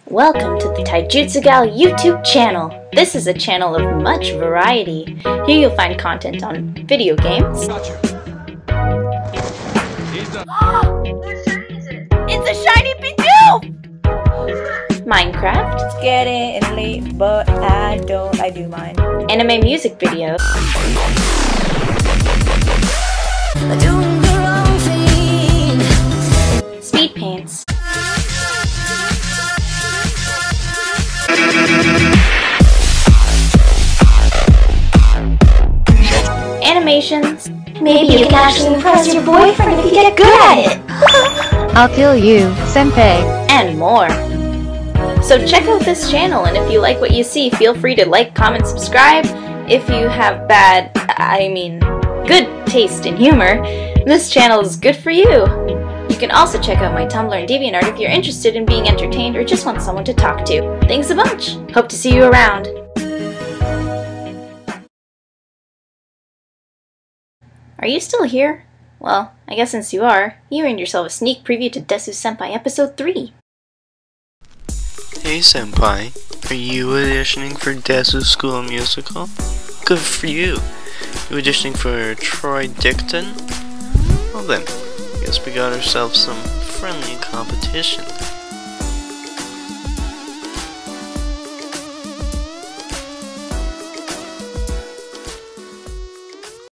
Welcome to the Taijutsu Gal YouTube channel. This is a channel of much variety. Here you'll find content on video games. It's a shiny Bidoof! Minecraft. It's getting late, but I do mine. Anime music videos. Speed paints. Animations. Maybe you can actually impress your boyfriend if you get good at it. I'll kill you, senpai. And more. So check out this channel, and if you like what you see, feel free to like, comment, subscribe. If you have good taste in humor, this channel is good for you. You can also check out my Tumblr and DeviantArt if you're interested in being entertained or just want someone to talk to. Thanks a bunch! Hope to see you around. Are you still here? Well, I guess since you are, you earned yourself a sneak preview to Desu Senpai Episode 3. Hey Senpai, are you auditioning for Desu School Musical? Good for you! You auditioning for Troy Dicton? Well then, I guess we got ourselves some friendly competition.